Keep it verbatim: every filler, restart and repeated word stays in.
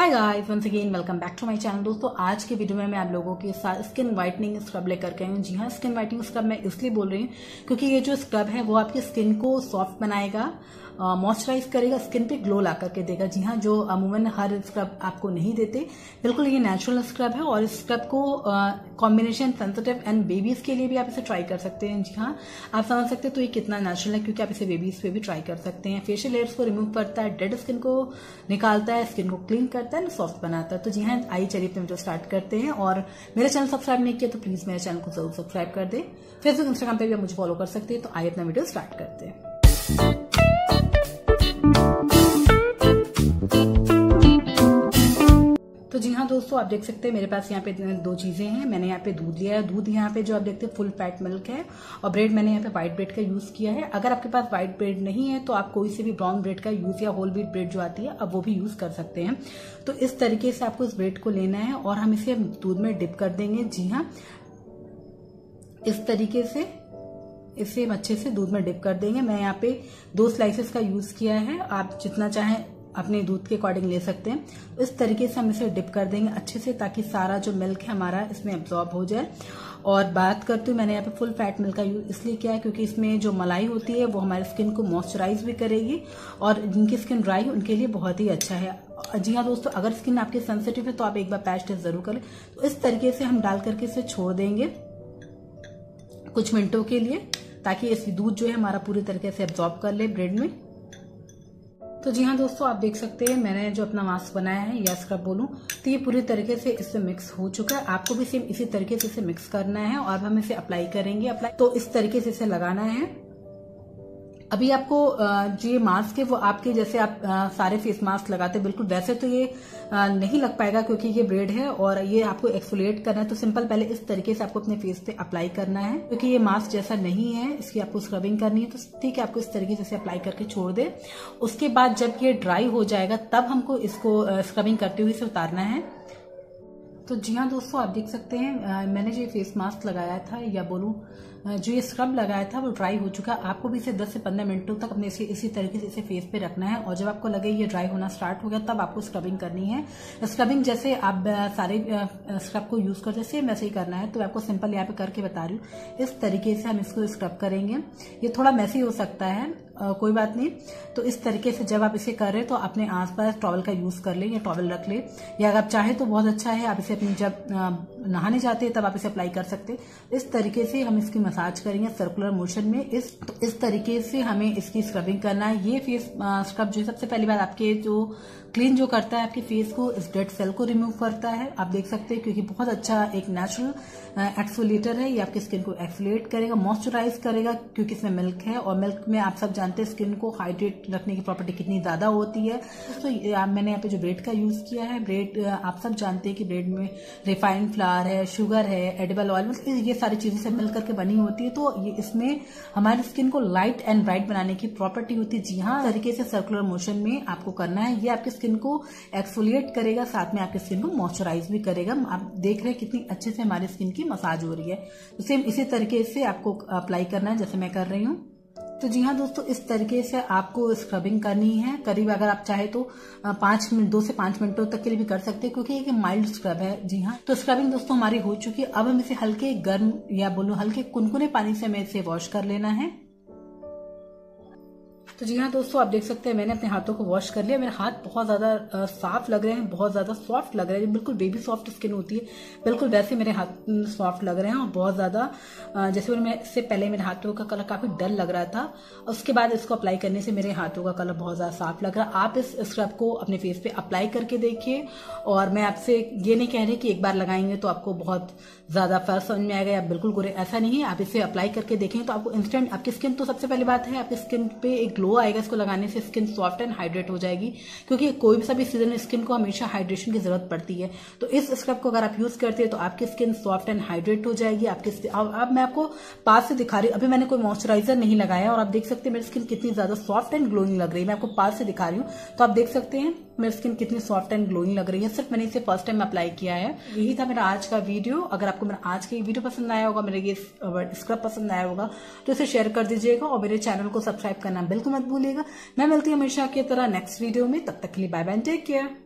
Hi guys, once again welcome back to my channel. दोस्तों, आज के वीडियो में मैं आप लोगों के साथ स्किन वाइटनिंग स्क्रब लेकर के आई हूँ। जी हाँ, स्किन वाइटनिंग स्क्रब मैं इसलिए बोल रही हूँ क्योंकि ये जो स्क्रब है वो आपकी स्किन को सॉफ्ट बनाएगा, मॉइस्चराइज करेगा, स्किन पे ग्लो ला करके देगा। जी हाँ, जो अमूमन हर स्क्रब आपको नहीं देते। बिल्कुल ये नेचुरल स्क्रब है और इस स्क्रब को कॉम्बिनेशन सेंसिटिव एंड बेबीज के लिए भी आप इसे ट्राई कर सकते हैं। जी हाँ, आप समझ सकते हैं तो ये कितना नेचुरल है क्योंकि आप इसे बेबीज पे भी ट्राई कर सकते हैं। फेशियल लेयर्स को रिमूव करता है, डेड स्किन को निकालता है, स्किन को क्लीन करता है, सॉफ्ट बनाता है। तो जी हाँ, आइए चलिए अपने वीडियो स्टार्ट करते हैं। और मेरे चैनल सब्सक्राइब नहीं किया तो प्लीज मेरे चैनल को जरूर सब्सक्राइब कर दे। फेसबुक इंस्टाग्राम पे भी आप मुझे फॉलो कर सकते हैं। तो आइए अपना वीडियो स्टार्ट करते हैं। तो जी हाँ दोस्तों, आप देख सकते हैं मेरे पास यहाँ पे दो चीजें हैं। मैंने यहाँ पे दूध लिया है। दूध यहाँ पे जो आप देखते हैं फुल फैट मिल्क है और ब्रेड मैंने यहाँ पे व्हाइट ब्रेड का यूज किया है। अगर आपके पास व्हाइट ब्रेड नहीं है तो आप कोई से भी ब्राउन ब्रेड का यूज या होल व्हीट ब्रेड जो आती है अब वो भी यूज कर सकते हैं। तो इस तरीके से आपको इस ब्रेड को लेना है और हम इसे दूध में डिप कर देंगे। जी हाँ, इस तरीके से इसे हम अच्छे से दूध में डिप कर देंगे। मैं यहाँ पे दो स्लाइसेस का यूज किया है, आप जितना चाहें अपने दूध के अकॉर्डिंग ले सकते हैं। इस तरीके से हम इसे डिप कर देंगे अच्छे से ताकि सारा जो मिल्क है हमारा इसमें एब्जॉर्ब हो जाए। और बात करती हूँ, मैंने यहाँ पे फुल फैट मिल्क का यूज इसलिए किया है क्योंकि इसमें जो मलाई होती है वो हमारी स्किन को मॉइस्चराइज भी करेगी और जिनकी स्किन ड्राई है उनके लिए बहुत ही अच्छा है। जी हाँ दोस्तों, अगर स्किन आपकी सेंसिटिव है तो आप एक बार पैच टेस्ट जरूर करें। तो इस तरीके से हम डाल करके इसे छोड़ देंगे कुछ मिनटों के लिए ताकि इस दूध जो है हमारा पूरी तरीके से एब्जॉर्ब कर ले ब्रेड में। तो जी हाँ दोस्तों, आप देख सकते हैं मैंने जो अपना मास्क बनाया है या स्क्रब बोलूं तो ये पूरी तरीके से इससे मिक्स हो चुका है। आपको भी सेम इसी तरीके से इसे मिक्स करना है और हम इसे अप्लाई करेंगे। अप्लाई तो इस तरीके से इसे लगाना है। अभी आपको जो ये मास्क है वो आपके जैसे आप सारे फेस मास्क लगाते हैं बिल्कुल वैसे तो ये नहीं लग पाएगा क्योंकि ये ब्रेड है और ये आपको एक्सफोलिएट करना है। तो सिंपल पहले इस तरीके से आपको अपने फेस पे अप्लाई करना है क्योंकि ये मास्क जैसा नहीं है, इसकी आपको स्क्रबिंग करनी है। तो ठीक है, आपको इस तरीके से अप्लाई करके छोड़ दे। उसके बाद जब ये ड्राई हो जाएगा तब हमको इसको स्क्रबिंग करते हुए इसे उतारना है। तो जी हाँ दोस्तों, आप देख सकते हैं मैंने जो फेस मास्क लगाया था या बोलूं जो ये स्क्रब लगाया था वो ड्राई हो चुका है। आपको भी इसे दस से पंद्रह मिनटों तक अपने इसे इसी तरीके से इसे फेस पे रखना है और जब आपको लगे ये ड्राई होना स्टार्ट हो गया तब आपको स्क्रबिंग करनी है। स्क्रबिंग जैसे आप सारे स्क्रब को यूज करते सेम वैसे ही करना है। तो आपको सिंपल यहाँ पे करके बता रही हूँ। इस तरीके से हम इसको स्क्रब करेंगे। ये थोड़ा मैसी हो सकता है, आ, कोई बात नहीं। तो इस तरीके से जब आप इसे कर रहे हैं तो अपने आसपास टॉवल का यूज कर ले या टॉवल रख ले, या अगर आप चाहे तो बहुत अच्छा है आप इसे अपनी जब नहाने जाते हैं तब आप इसे अप्लाई कर सकते हैं। इस तरीके से हम इसकी मसाज करेंगे सर्कुलर मोशन में। इस तो इस तरीके से हमें इसकी स्क्रबिंग करना है। ये फेस स्क्रब जो है सबसे पहली बात आपके जो क्लीन जो करता है आपके फेस को, इस डेड सेल को रिमूव करता है। आप देख सकते हैं क्योंकि बहुत अच्छा एक नेचुरल एक्सफोलिएटर है। ये आपकी स्किन को एक्सफोलिएट करेगा, मॉइस्चराइज करेगा क्योंकि इसमें मिल्क है और मिल्क में आप सब जानते हैं स्किन को हाइड्रेट रखने की प्रॉपर्टी कितनी ज्यादा होती है। तो मैंने यहाँ पे जो ब्रेड का यूज किया है, ब्रेड आप सब जानते हैं कि ब्रेड में रिफाइंड फ्लावर है, शुगर है, एडिबल ऑयल, ये सारी चीजें से मिल करके बनी होती है। तो ये इसमें हमारी स्किन को लाइट एंड ब्राइट बनाने की प्रॉपर्टी होती है। जी हाँ, तरीके से सर्कुलर मोशन में आपको करना है। ये आपकी स्किन को एक्सफोलिएट करेगा, साथ में आपकी स्किन को मॉइस्चराइज भी करेगा। आप देख रहे हैं कितनी अच्छे से हमारी स्किन की मसाज हो रही है। तो सेम इसी तरीके से आपको अप्लाई करना है जैसे मैं कर रही हूँ। तो जी हाँ दोस्तों, इस तरीके से आपको स्क्रबिंग करनी है। करीब अगर आप चाहे तो पांच मिनट दो से पांच मिनटों तक के लिए भी कर सकते हैं क्योंकि एक माइल्ड स्क्रब है। जी हाँ, तो स्क्रबिंग दोस्तों हमारी हो चुकी है। अब हम इसे हल्के गर्म या बोलो हल्के कुनकुने पानी से हमें इसे वॉश कर लेना है। तो जी हाँ दोस्तों, आप देख सकते हैं मैंने अपने हाथों को वॉश कर लिया। मेरे हाथ बहुत ज्यादा साफ लग रहे हैं, बहुत ज्यादा सॉफ्ट लग रहे हैं। बिल्कुल बेबी सॉफ्ट स्किन होती है बिल्कुल वैसे मेरे हाथ सॉफ्ट लग रहे हैं और बहुत ज्यादा जैसे मैं इससे पहले मेरे हाथों का कलर काफी डल लग रहा था, उसके बाद इसको अप्लाई करने से मेरे हाथों का कलर बहुत ज्यादा साफ लग रहा है। आप इस स्क्रब को अपने फेस पे अप्लाई करके देखिए और मैं आपसे ये नहीं कह रही कि एक बार लगाएंगे तो आपको बहुत ज्यादा फर्क समझ में आएगा या बिल्कुल गोरे, ऐसा नहीं है। आप इसे अप्लाई करके देखें तो आपको इंस्टेंट आपकी स्किन, तो सबसे पहली बात है आपकी स्किन पे एक ग्लो आएगा। इसको लगाने से स्किन सॉफ्ट एंड हाइड्रेट हो जाएगी क्योंकि कोई भी सभी सीजन में स्किन को हमेशा हाइड्रेशन की जरूरत पड़ती है। तो इस स्क्रब को अगर आप यूज करते हैं तो आपकी स्किन सॉफ्ट एंड हाइड्रेट हो जाएगी। आपकी अब मैं आपको पास से दिखा रही हूँ। अभी मैंने कोई मॉइस्चराइजर नहीं लगाया और आप देख सकते हैं मेरी स्किन कितनी ज्यादा सॉफ्ट एंड ग्लोइंग लग रही है। मैं आपको पास से दिखा रही हूँ तो आप देख सकते हैं मेरी स्किन कितनी सॉफ्ट एंड ग्लोइंग लग रही है। सिर्फ मैंने इसे फर्स्ट टाइम अप्लाई किया है। यही था मेरा आज का वीडियो। अगर आपको मेरा आज का वीडियो पसंद आया होगा, मेरे ये स्क्रब पसंद आया होगा तो इसे शेयर कर दीजिएगा और मेरे चैनल को सब्सक्राइब करना बिल्कुल मत भूलिएगा। मैं मिलती हूँ हमेशा की तरह नेक्स्ट वीडियो में। तब तक के लिए बाय बाय, टेक केयर।